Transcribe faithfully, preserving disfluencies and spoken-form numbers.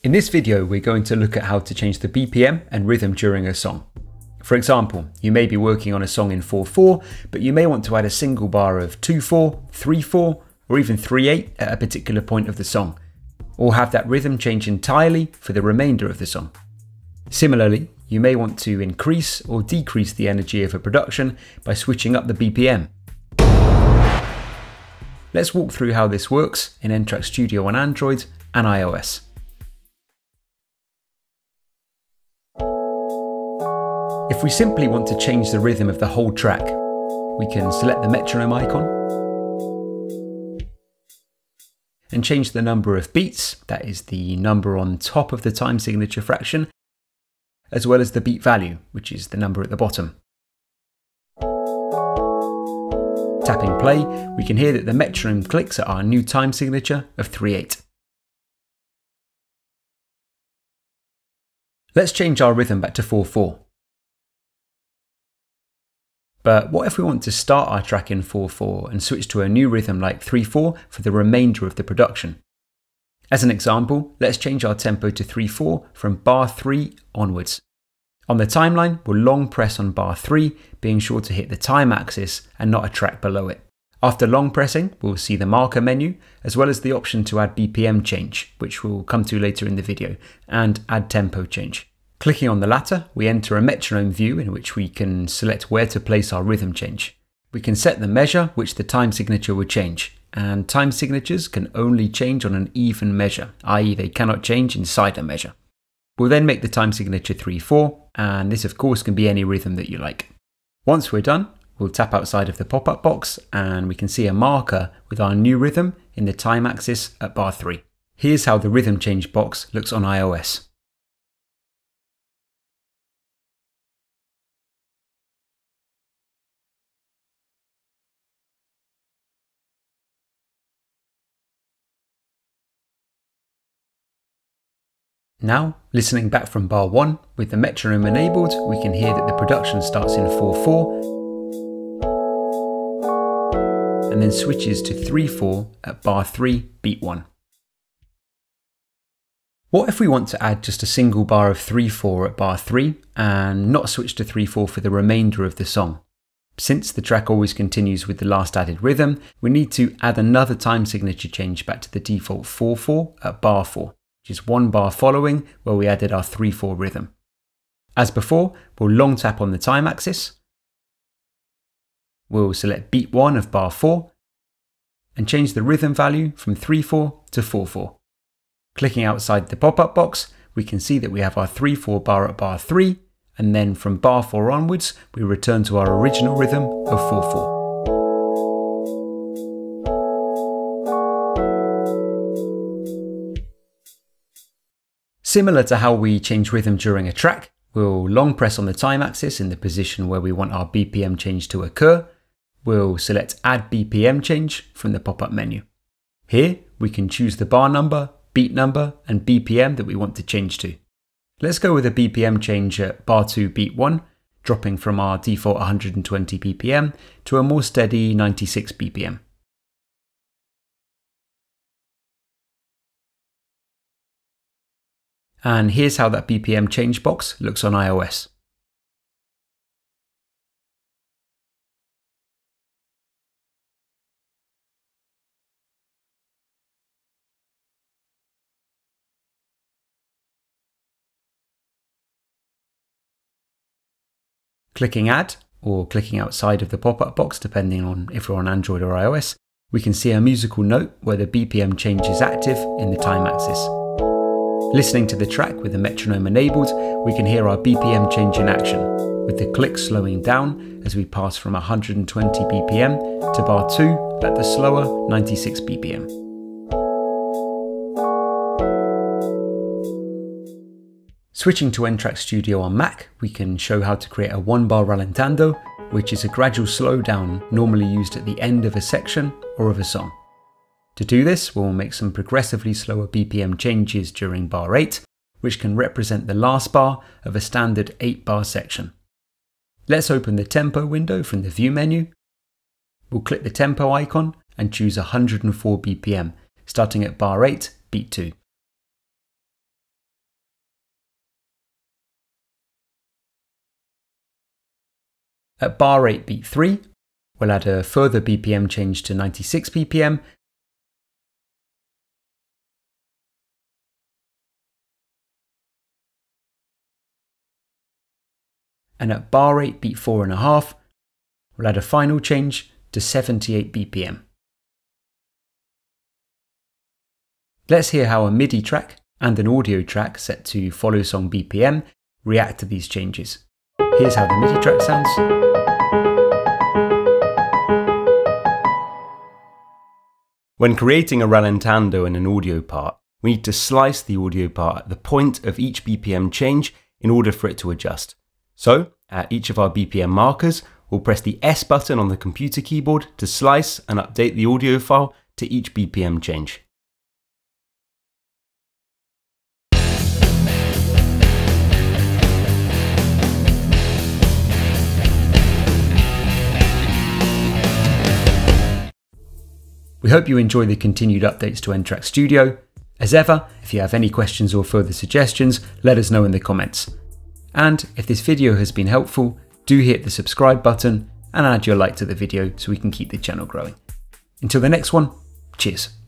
In this video, we're going to look at how to change the B P M and rhythm during a song. For example, you may be working on a song in four four, but you may want to add a single bar of two four, three four, or even three eight at a particular point of the song, or have that rhythm change entirely for the remainder of the song. Similarly, you may want to increase or decrease the energy of a production by switching up the B P M. Let's walk through how this works in N-Track Studio on Android and iOS. If we simply want to change the rhythm of the whole track, we can select the metronome icon and change the number of beats, that is the number on top of the time signature fraction, as well as the beat value, which is the number at the bottom. Tapping play, we can hear that the metronome clicks at our new time signature of three eight. Let's change our rhythm back to four four. But what if we want to start our track in four four and switch to a new rhythm like three four for the remainder of the production? As an example, let's change our tempo to three four from bar three onwards. On the timeline, we'll long press on bar three, being sure to hit the time axis and not a track below it. After long pressing, we'll see the marker menu, as well as the option to add B P M change, which we'll come to later in the video, and add tempo change. Clicking on the latter, we enter a metronome view in which we can select where to place our rhythm change. We can set the measure which the time signature would change, and time signatures can only change on an even measure, that is they cannot change inside a measure. We'll then make the time signature three four, and this of course can be any rhythm that you like. Once we're done, we'll tap outside of the pop-up box and we can see a marker with our new rhythm in the time axis at bar three. Here's how the rhythm change box looks on iOS. Now, listening back from bar one, with the metronome enabled, we can hear that the production starts in four four and then switches to three four at bar three, beat one. What if we want to add just a single bar of three four at bar three and not switch to three four for the remainder of the song? Since the track always continues with the last added rhythm, we need to add another time signature change back to the default four four at bar four. Which is one bar following where we added our three four rhythm. As before, we'll long tap on the time axis. We'll select beat one of bar four and change the rhythm value from three four to four four. Clicking outside the pop-up box, we can see that we have our three four bar at bar three, and then from bar four onwards, we return to our original rhythm of four four. Similar to how we change rhythm during a track, we'll long press on the time axis in the position where we want our B P M change to occur. We'll select Add B P M Change from the pop-up menu. Here, we can choose the bar number, beat number, and B P M that we want to change to. Let's go with a B P M change at bar two, beat one, dropping from our default one hundred twenty B P M to a more steady ninety-six B P M. And here's how that B P M change box looks on iOS. Clicking Add, or clicking outside of the pop-up box depending on if we're on Android or iOS, we can see a musical note where the B P M change is active in the time axis. Listening to the track with the metronome enabled, we can hear our B P M change in action, with the click slowing down as we pass from one hundred twenty B P M to bar two at the slower ninety-six B P M. Switching to N-Track Studio on Mac, we can show how to create a one bar Rallentando, which is a gradual slowdown normally used at the end of a section or of a song. To do this, we'll make some progressively slower B P M changes during bar eight, which can represent the last bar of a standard eight bar section. Let's open the tempo window from the view menu. We'll click the tempo icon and choose one hundred four B P M, starting at bar eight, beat two. At bar rate beat three, we'll add a further B P M change to ninety-six B P M. And at bar rate beat four and a half, we'll add a final change to seventy-eight B P M. Let's hear how a MIDI track and an audio track set to follow song B P M react to these changes. Here's how the MIDI track sounds. When creating a rallentando in an audio part, we need to slice the audio part at the point of each B P M change in order for it to adjust. So, at each of our B P M markers, we'll press the S button on the computer keyboard to slice and update the audio file to each B P M change. We hope you enjoy the continued updates to N Track Studio. As ever, if you have any questions or further suggestions, let us know in the comments. And if this video has been helpful, do hit the subscribe button and add your like to the video so we can keep the channel growing. Until the next one, cheers.